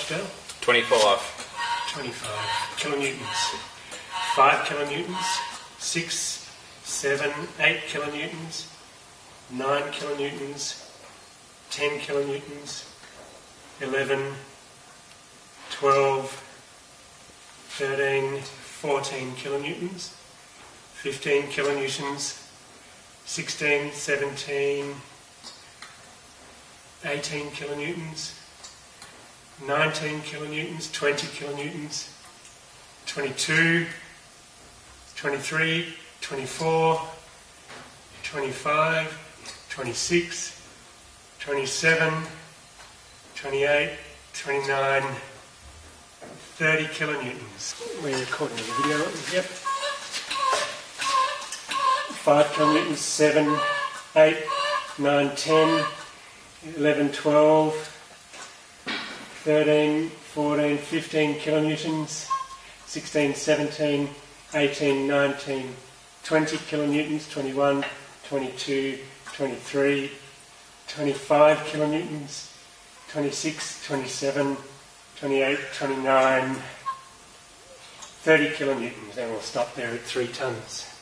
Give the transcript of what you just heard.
much, Dale? 25. 25 kilonewtons. 5 kilonewtons, 6, 7, 8 kilonewtons, 9 kilonewtons, 10 kilonewtons, 11, 12, 13, 14 kilonewtons, 15 kilonewtons, 16, 17, 18 kilonewtons, 19 kilonewtons, 20 kilonewtons, 22, 23, 24, 25, 26, 27, 28, 29, 30 kilonewtons. We're recording the video, yep. 5 kilonewtons, 7, 8, 9, 10, 11, 12, 13, 14, 15 kilonewtons, 16, 17, 18, 19, 20 kilonewtons, 21, 22, 23, 25 kilonewtons, 26, 27, 28, 29, 30 kilonewtons, and we'll stop there at 3 tonnes.